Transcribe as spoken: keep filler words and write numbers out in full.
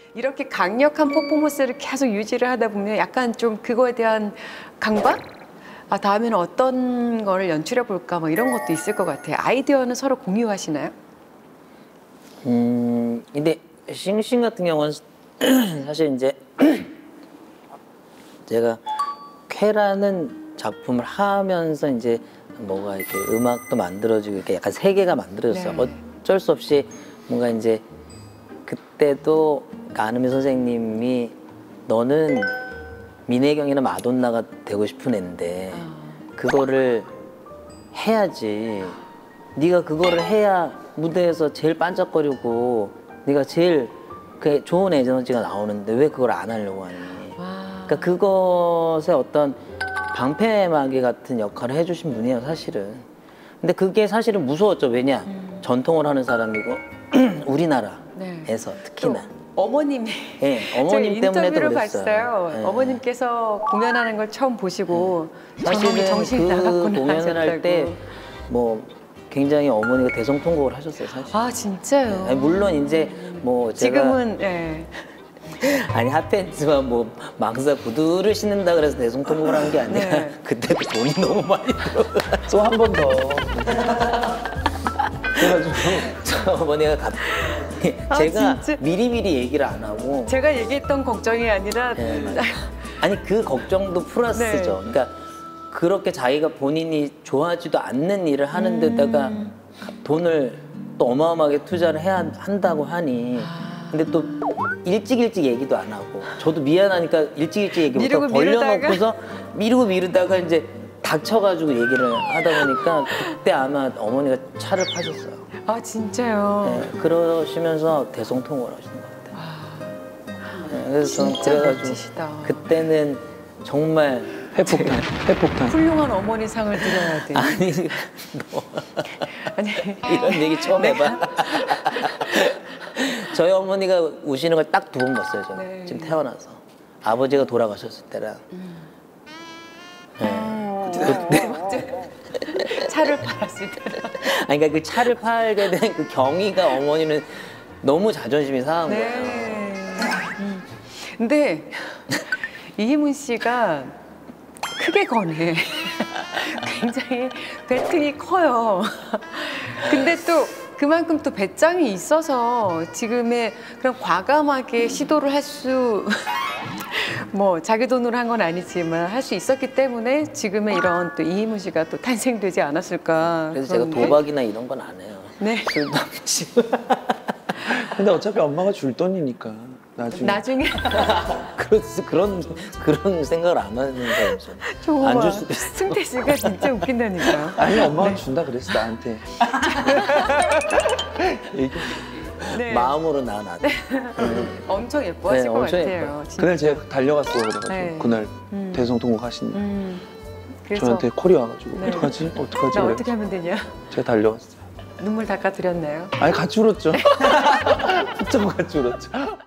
이렇게 강력한 퍼포먼스를 계속 유지를 하다 보면 약간 좀 그거에 대한 강박? 아, 다음에는 어떤 거를 연출해 볼까 뭐 이런 것도 있을 것 같아요. 아이디어는 서로 공유하시나요? 음, 근데 싱싱 같은 경우는 사실 이제 제가 쾌라는 작품을 하면서 이제 뭐가 이렇게 음악도 만들어지고 이렇게 약간 세계가 만들어졌어요. 네. 어쩔 수 없이 뭔가 이제 그때도 안은미 선생님이 너는 민혜경이나 마돈나가 되고 싶은 애인데 그거를 해야지. 네가 그거를 해야 무대에서 제일 반짝거리고 네가 제일 그 좋은 에너지가 나오는데 왜 그걸 안 하려고 하니. 그러니까 그것에 어떤 방패막이 같은 역할을 해주신 분이에요, 사실은. 근데 그게 사실은 무서웠죠. 왜냐? 음. 전통을 하는 사람이고 우리나라에서 네. 특히나. 어머님이 네, 어머님 때문에도 인터뷰를 그랬어요. 봤어요. 네. 어머님께서 공연하는 걸 처음 보시고 네. 사실은 정신이 그 나갔구나 공연을 할 때 뭐 굉장히 어머니가 대성통곡을 하셨어요, 사실. 아 진짜요? 네. 물론 이제 뭐 제가 지금은 네. 아니 핫팬츠와 뭐 망사 구두를 신는다 그래서 대성통곡을 한 게 아니라 네. 그때 돈이 너무 많이 들어가지고 또 한 번 더. 그래가지고 저 어머니가 갑 아, 제가 진짜? 미리미리 얘기를 안 하고 제가 얘기했던 걱정이 아니라 네, 아니 그 걱정도 플러스죠. 네. 그러니까 그렇게 자기가 본인이 좋아하지도 않는 일을 하는 데다가 음. 돈을 또 어마어마하게 투자를 해야 한다고 하니 근데 또 일찍 일찍 얘기도 안 하고 저도 미안하니까 일찍 일찍 얘기부터 벌려놓고서 미루고 미루다가 이제 닥쳐가지고 얘기를 하다 보니까 그때 아마 어머니가 차를 파셨어요. 아 진짜요? 네, 그러시면서 대성통곡을 하시는 것 같아요. 아, 네, 그래서 저는 그래가지고 멋지시다. 그때는 정말 핵폭탄, 핵폭탄. 훌륭한 어머니 상을 드려야 돼. 아니, 너 아니 이런 얘기 처음 해봐. 저희 어머니가 우시는 걸 딱 두 번 봤어요. 저는 네. 지금 태어나서 아버지가 돌아가셨을 때랑. 음. 네. 음. 그때 차를 팔았을 때. 아니 그러니까 그 차를 팔게 된 그 경위가 어머니는 너무 자존심이 상한 네. 거예요. 음. 근데 이희문 씨가 크게 거네. 굉장히 배팅이 커요. 근데 또 그만큼 또 배짱이 있어서 지금의 그런 과감하게 시도를 할 수 뭐 자기 돈으로 한 건 아니지만 할 수 있었기 때문에 지금의 이런 또 이희문 씨가 또 탄생되지 않았을까. 그래서 제가 도박이나 이런 건 안 해요. 네. 술도 안 마시고. 근데 어차피 엄마가 줄 돈이니까 나중에. 나중에. 그런 그런 그런 생각을 안 하는 거예요. 안 줄 수도 있어. 승태 씨가 진짜 웃긴다니까. 아니 엄마가 네. 준다 그랬어 나한테. 네. 마음으로 나 나한테. 네. 음. 엄청 예뻐하실 네, 것 엄청 같아요. 진짜. 그날 제가 달려갔어 그래가지고 네. 그날 음. 대성통곡 하신 날. 음. 그래서... 저한테 콜이 와가지고 네. 어떡하지? 어떡하지? 나 어떻게 하면 되냐? 제가 달려갔어요. 눈물 닦아드렸나요? 아니 같이 울었죠. 붙잡고 같이 울었죠.